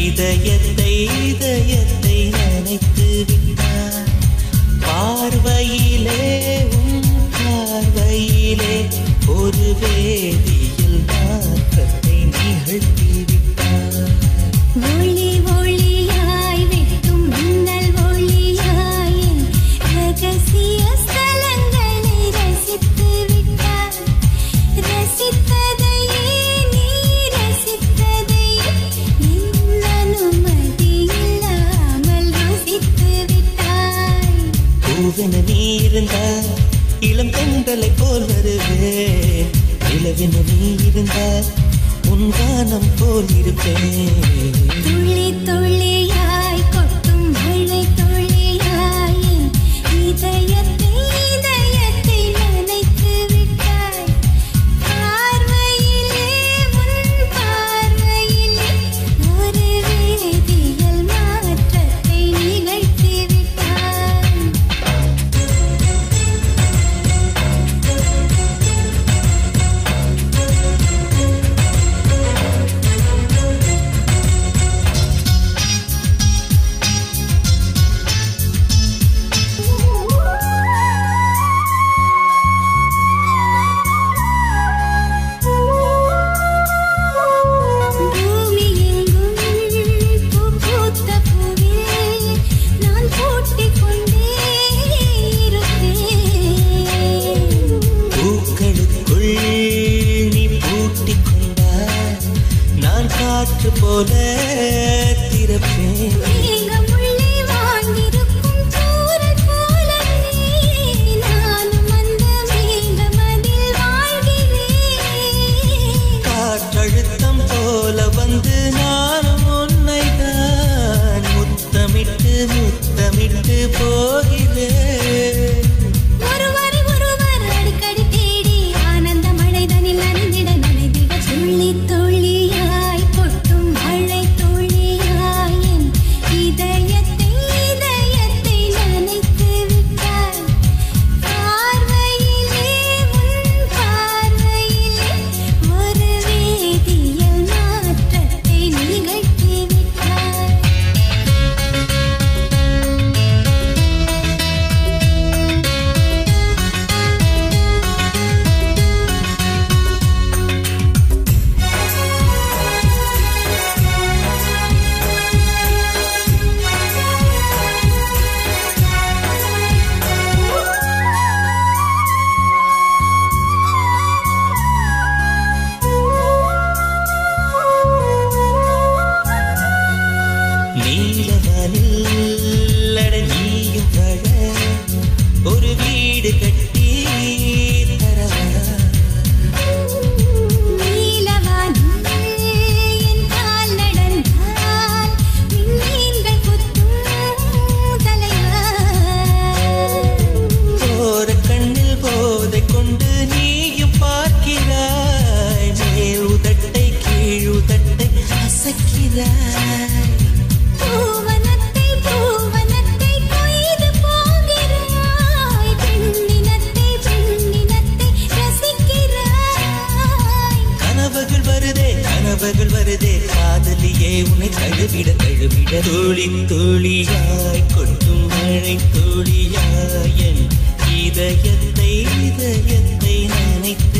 இதயத்தை இதயத்தை நினைத்து விட்டார். பார்வையிலே பார்வையிலே ஒரு வேதியில் மாற்றத்தை நிகழ்த்தி விட்டார். ஒளி ஒளியாய் வெட்டும் மின்னல் ஒளியாய் ரகசிய ஸ்தலங்களை ரசித்து விட்டார். ரசித்ததையே நீ ரசித்ததையே என் அனுமதி இல்லாமல் ருசித்து விட்டாய். பூவென நீ இருந்தால் இளம் பெண்களை போல் வருவே. நிலவென நீ இருந்தால் உன் கானம் போல் இருப்பேன். துளி துளியாய் கொட்டும் மழை துளியாய் இதயத்தை இதயத்தை நனைத்து விட்டாய். பார்வையிலே உன் பார்வையிலே ஒரு வேதியியல் மாற்றத்தை நிகழ்த்தி விட்டாய். பூமி எங்கும் பூ பூத்த பூவில் நான் பூட்டிக் கொண்டே இருப்பேன். பூக்களுக்குள் நீ பூட்டிக் கொண்டால் நான் காற்று போல திறப்பேன். மேகமுள்ளே வாழ்ந்திருக்கும் தூறல் போலவே நானும் அந்த மேகமதில் வாழ்கிறேன். காற்றழுத்தம் போல வந்து நானும் உன்னை தான் முத்தமிட்டு முத்தமிட்டு போகிறேன். ஒருவரை ஒருவர் அடிக்கடி தேடி ஆனந்த மழைதனில் நனைந்திட நனைந்திட துளி துளியாய் கொட்டும் மழை துளியாய் என் இதயத்தை இதயத்தை நனைத்து விட்டாய். பார்வையிலே உன் பார்வையிலே ஒரு வேதியியல் மாற்றத்தை நிகழ்த்தி விட்டாய். நீலவானில் அட நீயும் வாழ ஒரு வீடு கட்டி தரவா. நீலவானில் என் கால் நடந்தால் விண்மீன்கள் குத்தும் தலைவா. போற கண்ணில் போதை கொண்டு நீயும் பார்க்கிறாய். மேல் உதட்டை கீழ் உதட்டை அசைக்கிறாய். பூவனத்தை பூவனத்தை கொய்து போகிறாய். பெண்ணினத்தை பெண்ணினத்தை ரசிக்கிறாய். கனவுகள் வருதே காதலியே உன்னை தழுவிட தழுவிட. துளி துளியாய் கொட்டும் மழை துளியாய் என் இதயத்தை இதயத்தை நினைத்து